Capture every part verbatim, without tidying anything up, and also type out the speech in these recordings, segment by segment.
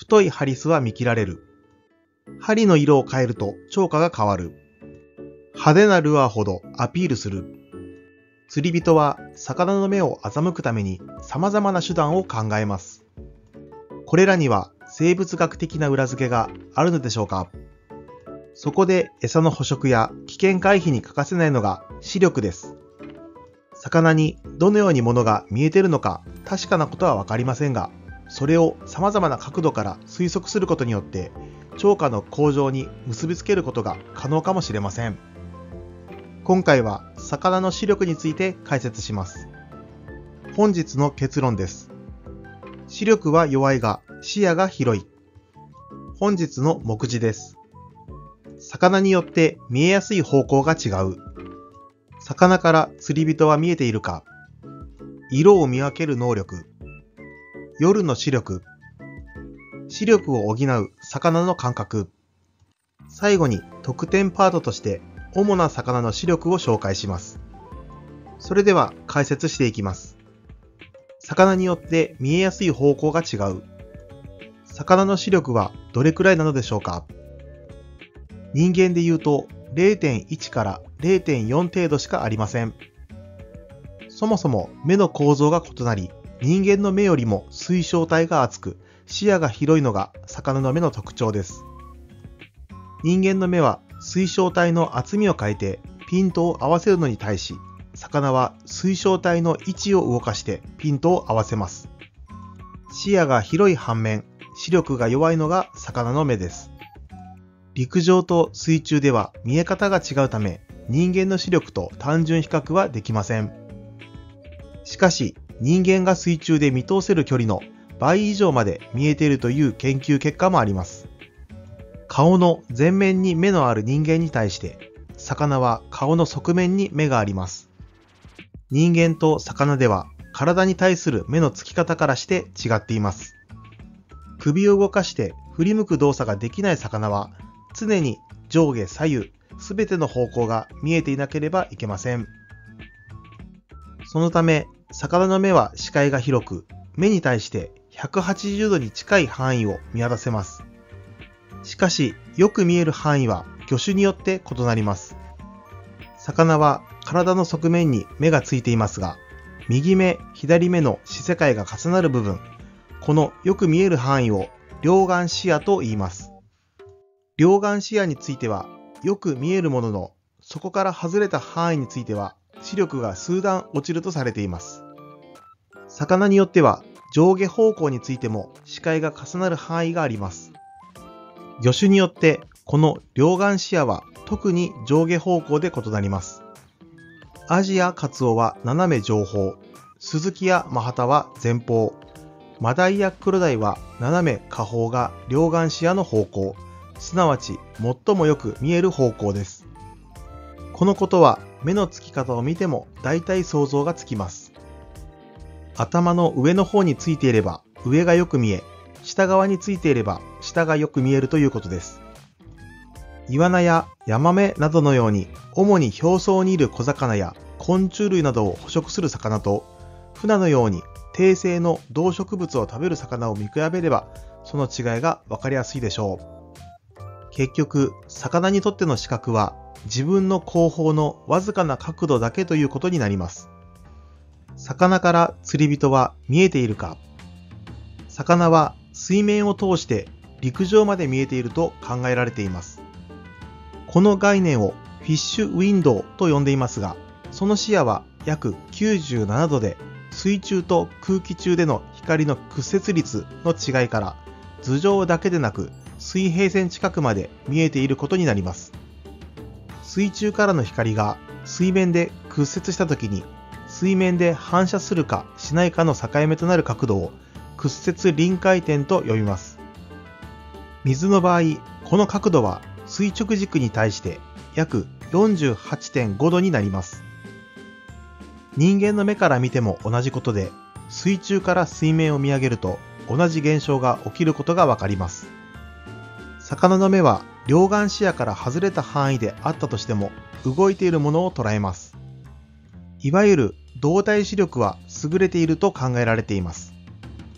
太いハリスは見切られる。針の色を変えると釣果が変わる。派手なルアーほどアピールする。釣り人は魚の目を欺くために様々な手段を考えます。これらには生物学的な裏付けがあるのでしょうか？そこで餌の捕食や危険回避に欠かせないのが視力です。魚にどのように物が見えているのか確かなことはわかりませんが、それを様々な角度から推測することによって釣果の向上に結びつけることが可能かもしれません。今回は魚の視力について解説します。本日の結論です。視力は弱いが視野が広い。本日の目次です。魚によって見えやすい方向が違う。魚から釣り人は見えているか。色を見分ける能力。夜の視力。視力を補う魚の感覚。最後に特典パートとして主な魚の視力を紹介します。それでは解説していきます。魚によって見えやすい方向が違う。魚の視力はどれくらいなのでしょうか？人間で言うと れいてんいち から れいてんよん 程度しかありません。そもそも目の構造が異なり、人間の目よりも水晶体が厚く、視野が広いのが魚の目の特徴です。人間の目は水晶体の厚みを変えてピントを合わせるのに対し、魚は水晶体の位置を動かしてピントを合わせます。視野が広い反面、視力が弱いのが魚の目です。陸上と水中では見え方が違うため、人間の視力と単純比較はできません。しかし、人間が水中で見通せる距離の倍以上まで見えているという研究結果もあります。顔の前面に目のある人間に対して、魚は顔の側面に目があります。人間と魚では体に対する目のつき方からして違っています。首を動かして振り向く動作ができない魚は、常に上下左右すべての方向が見えていなければいけません。そのため、魚の目は視界が広く、目に対してひゃくはちじゅうどに近い範囲を見渡せます。しかし、よく見える範囲は魚種によって異なります。魚は体の側面に目がついていますが、右目、左目の視世界が重なる部分、このよく見える範囲を両眼視野と言います。両眼視野についてはよく見えるものの、そこから外れた範囲については視力が数段落ちるとされています。魚によっては上下方向についても視界が重なる範囲があります。魚種によってこの両眼視野は特に上下方向で異なります。アジやカツオは斜め上方、スズキやマハタは前方、マダイやクロダイは斜め下方が両眼視野の方向、すなわち最もよく見える方向です。このことは目のつき方を見ても大体想像がつきます。頭の上の方についていれば上がよく見え、下側についていれば下がよく見えるということです。イワナやヤマメなどのように主に表層にいる小魚や昆虫類などを捕食する魚と、フナのように低生の動植物を食べる魚を見比べればその違いがわかりやすいでしょう。結局、魚にとっての視覚は自分の後方のわずかな角度だけということになります。魚から釣り人は見えているか？魚は水面を通して陸上まで見えていると考えられています。この概念をフィッシュウィンドウと呼んでいますが、その視野は約きゅうじゅうななどで、水中と空気中での光の屈折率の違いから頭上だけでなく水平線近くまで見えていることになります。水中からの光が水面で屈折したときに、水面で反射するかしないかの境目となる角度を屈折臨界点と呼びます。水の場合、この角度は垂直軸に対して約 よんじゅうはちてんごどになります。人間の目から見ても同じことで、水中から水面を見上げると同じ現象が起きることがわかります。魚の目は両眼視野から外れた範囲であったとしても動いているものを捉えます。いわゆる動体視力は優れていると考えられています。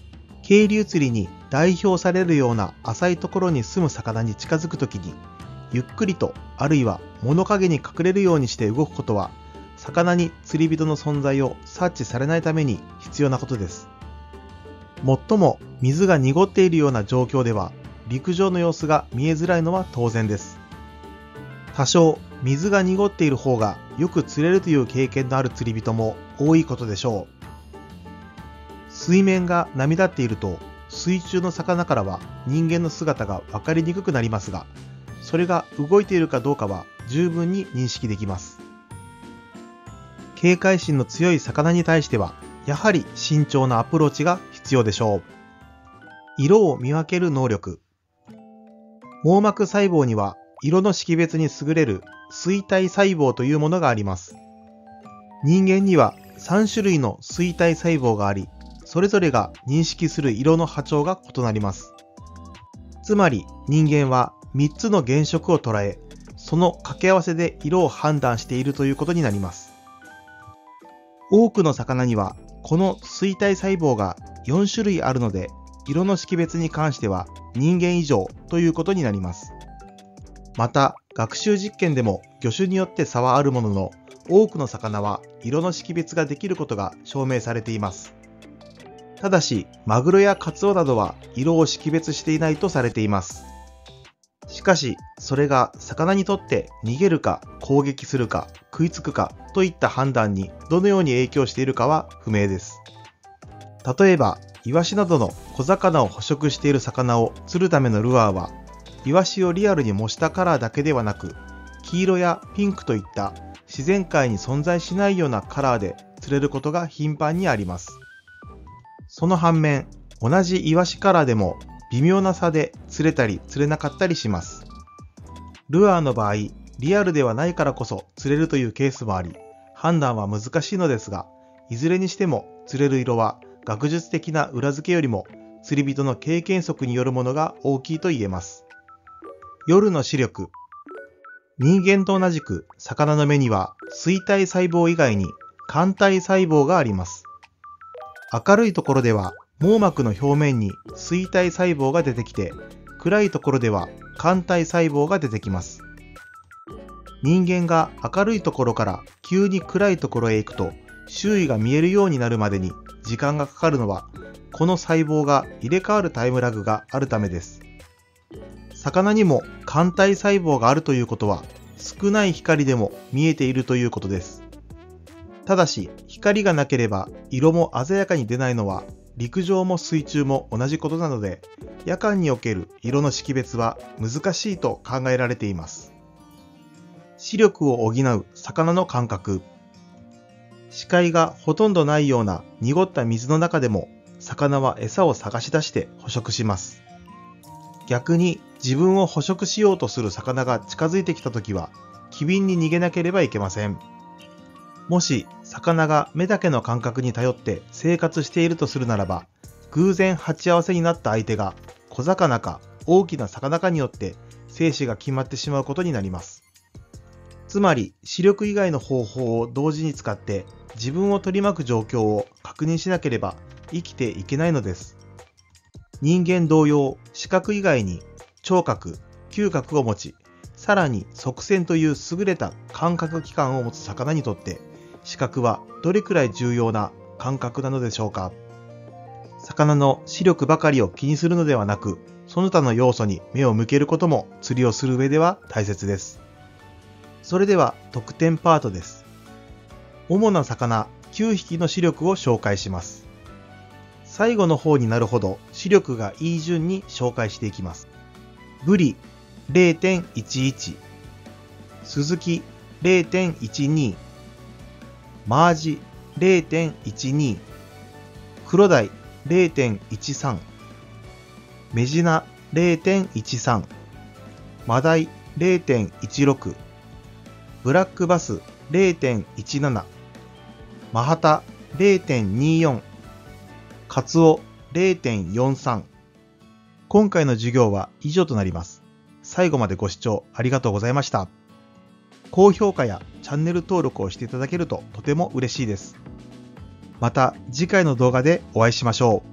渓流釣りに代表されるような浅いところに住む魚に近づくときに、ゆっくりとあるいは物陰に隠れるようにして動くことは、魚に釣り人の存在を察知されないために必要なことです。もっとも水が濁っているような状況では、陸上の様子が見えづらいのは当然です。多少水が濁っている方がよく釣れるという経験のある釣り人も多いことでしょう。水面が波立っていると、水中の魚からは人間の姿が分かりにくくなりますが、それが動いているかどうかは十分に認識できます。警戒心の強い魚に対しては、やはり慎重なアプローチが必要でしょう。色を見分ける能力。網膜細胞には色の識別に優れる錐体細胞というものがあります。人間にはさん種類の錐体細胞があり、それぞれが認識する色の波長が異なります。つまり人間はみっつの原色を捉え、その掛け合わせで色を判断しているということになります。多くの魚にはこの錐体細胞がよん種類あるので、色の識別に関しては人間以上ということになります。また、学習実験でも魚種によって差はあるものの、多くの魚は色の識別ができることが証明されています。ただし、マグロやカツオなどは色を識別していないとされています。しかし、それが魚にとって逃げるか攻撃するか食いつくかといった判断にどのように影響しているかは不明です。例えば、イワシなどの小魚を捕食している魚を釣るためのルアーは、イワシをリアルに模したカラーだけではなく、黄色やピンクといった自然界に存在しないようなカラーで釣れることが頻繁にあります。その反面、同じイワシカラーでも微妙な差で釣れたり釣れなかったりします。ルアーの場合、リアルではないからこそ釣れるというケースもあり、判断は難しいのですが、いずれにしても釣れる色は学術的な裏付けよりも釣り人の経験則によるものが大きいと言えます。夜の視力。人間と同じく魚の目には錐体細胞以外に環体細胞があります。明るいところでは網膜の表面に錐体細胞が出てきて、暗いところでは環体細胞が出てきます。人間が明るいところから急に暗いところへ行くと、周囲が見えるようになるまでに時間がかかるのは、この細胞が入れ替わるタイムラグがあるためです。魚にも環体細胞があるということは、少ない光でも見えているということです。ただし、光がなければ色も鮮やかに出ないのは、陸上も水中も同じことなので、夜間における色の識別は難しいと考えられています。視力を補う魚の感覚。視界がほとんどないような濁った水の中でも、魚は餌を探し出して捕食します。逆に自分を捕食しようとする魚が近づいてきたときは、機敏に逃げなければいけません。もし魚が目だけの感覚に頼って生活しているとするならば、偶然鉢合わせになった相手が小魚か大きな魚かによって生死が決まってしまうことになります。つまり視力以外の方法を同時に使って自分を取り巻く状況を確認しなければ生きていけないのです。人間同様、視覚以外に聴覚、嗅覚を持ち、さらに側線という優れた感覚器官を持つ魚にとって、視覚はどれくらい重要な感覚なのでしょうか。魚の視力ばかりを気にするのではなく、その他の要素に目を向けることも釣りをする上では大切です。それでは得点パートです。主な魚きゅうひきの視力を紹介します。最後の方になるほど視力がいい順に紹介していきます。ブリ れいてんいちいち、スズキ れいてんいちに、マアジ れいてんいちに、クロダイ れいてんいちさん、メジナ れいてんいちさん、マダイ れいてんいちろく、ブラックバス れいてんいちなな、マハタ れいてんによん、カツオ れいてんよんさん。今回の授業は以上となります。最後までご視聴ありがとうございました。高評価やチャンネル登録をしていただけるととても嬉しいです。また次回の動画でお会いしましょう。